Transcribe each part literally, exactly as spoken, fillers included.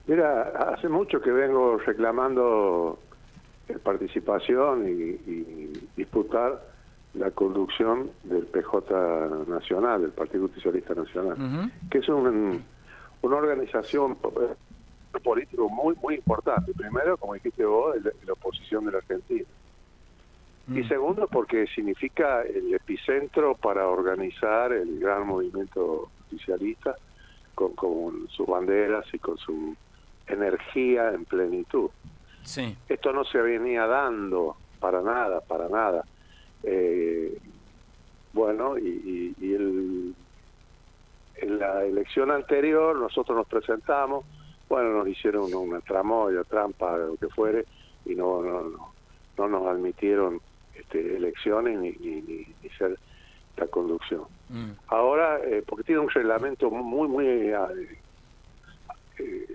Mira, hace mucho que vengo reclamando eh, participación y, y disputar la conducción del P J Nacional, del Partido Justicialista Nacional, Uh-huh. que es un, una organización política muy muy importante. Primero, como dijiste vos, la, la oposición de la Argentina. Mm. Y segundo, porque significa el epicentro para organizar el gran movimiento justicialista con, con sus banderas y con su energía en plenitud. Sí. Esto no se venía dando para nada, para nada. Eh, bueno, y, y, y el, en la elección anterior nosotros nos presentamos, bueno, nos hicieron una, una tramoya, trampa, lo que fuere, y no no no, no nos admitieron este, elecciones ni, ni, ni, ni ser la conducción. Mm. Ahora, eh, porque tiene un reglamento muy, muy eh, eh,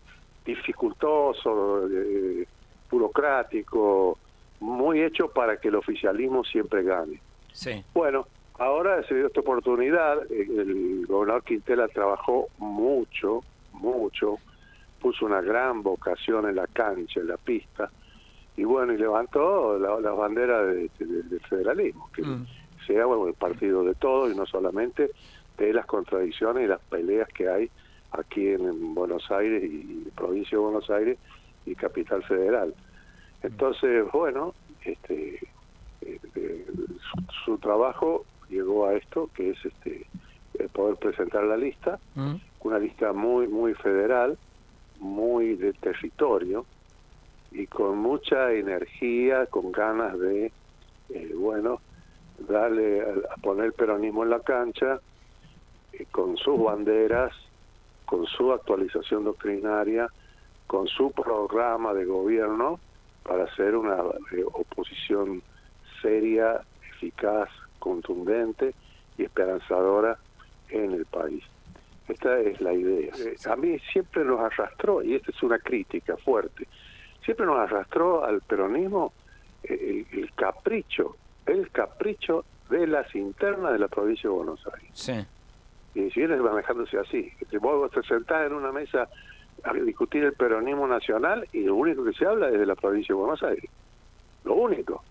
dificultoso, eh, burocrático, muy hecho para que el oficialismo siempre gane. Sí. Bueno, ahora se dio esta oportunidad, el gobernador Quintela trabajó mucho, mucho, puso una gran vocación en la cancha, en la pista, y bueno, y levantó la, la bandera de, de, del federalismo, que Mm. sea bueno, el partido de todos y no solamente de las contradicciones y las peleas que hay aquí en, en Buenos Aires y, y provincia de Buenos Aires y capital federal. Entonces, bueno, este eh, eh, su, su trabajo llegó a esto, que es este eh, poder presentar la lista, Mm. una lista muy muy federal, muy de territorio y con mucha energía, con ganas de, eh, bueno, darle a, a poner el peronismo en la cancha, eh, con sus banderas, con su actualización doctrinaria, con su programa de gobierno para hacer una eh, oposición seria, eficaz, contundente y esperanzadora en el país. Esta es la idea. Eh, a mí siempre nos arrastró, y esta es una crítica fuerte, siempre nos arrastró al peronismo eh, el, el capricho, el capricho de las internas de la provincia de Buenos Aires. Sí. Y siguen manejándose así. Que vos te sentás en una mesa a discutir el peronismo nacional y lo único que se habla es de la provincia de Buenos Aires. Lo único.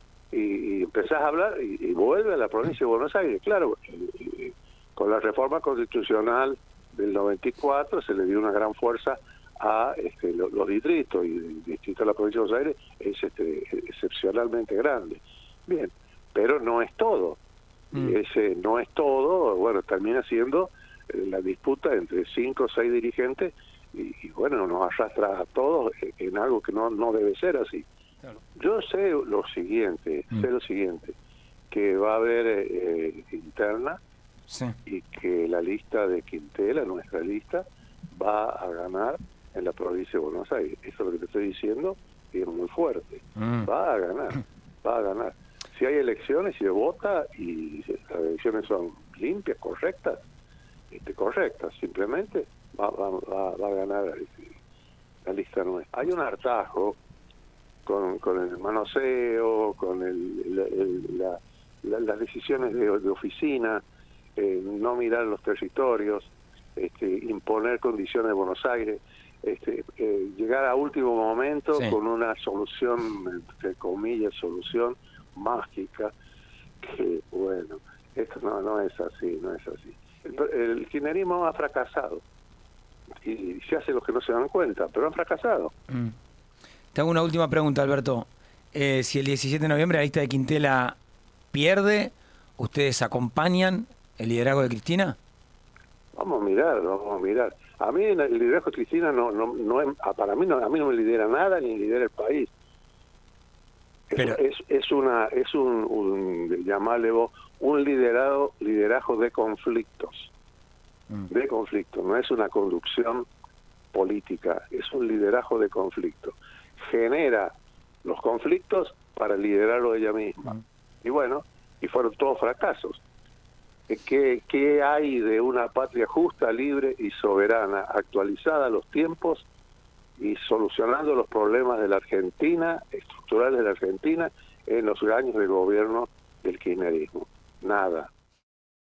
Y, y empezás a hablar y, y vuelve a la provincia de Buenos Aires. Claro, y, y, con la reforma constitucional del noventa y cuatro se le dio una gran fuerza a este, los, los distritos, y el distrito de la provincia de Buenos Aires es este, excepcionalmente grande. Bien, pero no es todo. Mm. Y ese no es todo, bueno, termina siendo eh, la disputa entre cinco o seis dirigentes y, y bueno, nos arrastra a todos en, en algo que no, no debe ser así. Claro. Yo sé lo siguiente, Mm. sé lo siguiente, que va a haber eh, interna Sí. y que la lista de Quintela, nuestra lista, va a ganar en la provincia de Buenos Aires. Eso es lo que te estoy diciendo y es muy fuerte. Mm. Va a ganar, va a ganar. Si hay elecciones, si se vota y las elecciones son limpias, correctas, este, correctas, simplemente va, va, va, va a ganar este, la lista nuestra. Hay un hartazgo con, con el manoseo, con el, el, el, la, la, las decisiones de, de oficina, eh, no mirar los territorios, este, imponer condiciones de Buenos Aires, este, eh, llegar a último momento Sí. con una solución, entre comillas, solución mágica, que bueno, esto no no es así, no es así. El, el kirchnerismo ha fracasado y se hace los que no se dan cuenta, pero han fracasado. Mm. Te hago una última pregunta, Alberto. Eh, si el diecisiete de noviembre la lista de Quintela pierde, ¿ustedes acompañan el liderazgo de Cristina? Vamos a mirar, vamos a mirar. A mí el liderazgo de Cristina no no no es, para mí no, a mí no me lidera nada ni lidera el país. Pero, es es una es un, un llamarle vos un liderado liderazgo de conflictos mm. de conflictos, no es una conducción política, es un liderazgo de conflictos, genera los conflictos para liderarlo ella misma. Mm. Y bueno, y fueron todos fracasos. ¿Qué, ¿Qué hay de una patria justa, libre y soberana, actualizada a los tiempos y solucionando los problemas de la Argentina, estructurales de la Argentina, en los años de gobierno del kirchnerismo? Nada.